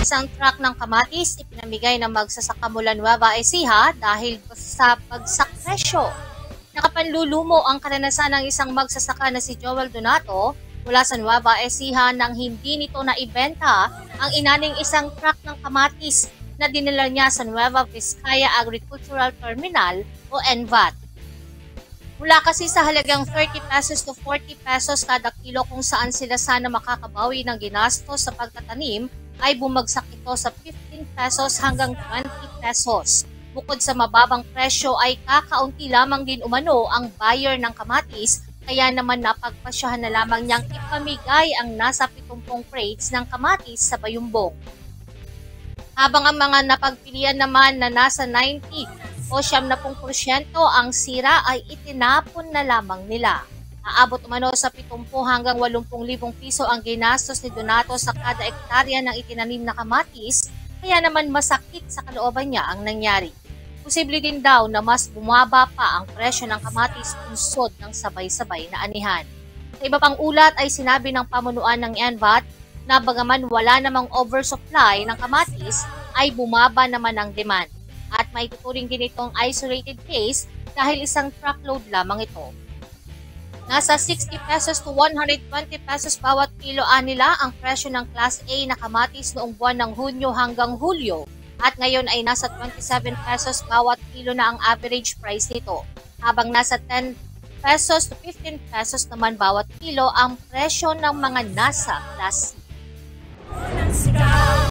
Isang truck ng kamatis ipinamigay ng magsasaka mula Nueva Ecija dahil sa bagsak presyo. Nakapanlulumo ang karanasan ng isang magsasaka na si Joel Donato mula sa Nueva Ecija nang hindi nito naibenta ang inaning isang truck ng kamatis na dinala niya sa Nueva Vizcaya Agricultural Terminal o NVAT. Mula kasi sa halagang 30 pesos to 40 pesos kada kilo kung saan sila sana makakabawi ng ginastos sa pagtatanim ay bumagsak ito sa 15 pesos hanggang 20 pesos. Bukod sa mababang presyo ay kakaunti lamang din umano ang buyer ng kamatis kaya naman napagpasyahan na lamang niyang ipamigay ang nasa 70 crates ng kamatis sa Bayumbong. Habang ang mga napagpilian naman na nasa 90 o 70% ang sira ay itinapon na lamang nila. Aabot umano sa 70 hanggang 80,000 piso ang ginastos ni Donato sa kada ektarya ng itinanim na kamatis, kaya naman masakit sa kalooban niya ang nangyari. Posible din daw na mas bumaba pa ang presyo ng kamatis unsod ng sabay-sabay na anihan. Sa iba pang ulat ay sinabi ng pamunuan ng NVAT na bagaman wala namang oversupply ng kamatis ay bumaba naman ang demand. At may tuturing din itong isolated case dahil isang truckload lamang ito. Nasa 60 pesos to 120 pesos bawat kilo nila ang presyo ng Class A na kamatis noong buwan ng Hunyo hanggang Hulyo at ngayon ay nasa 27 pesos bawat kilo na ang average price nito, habang nasa 10 pesos to 15 pesos naman bawat kilo ang presyo ng mga nasa Class C.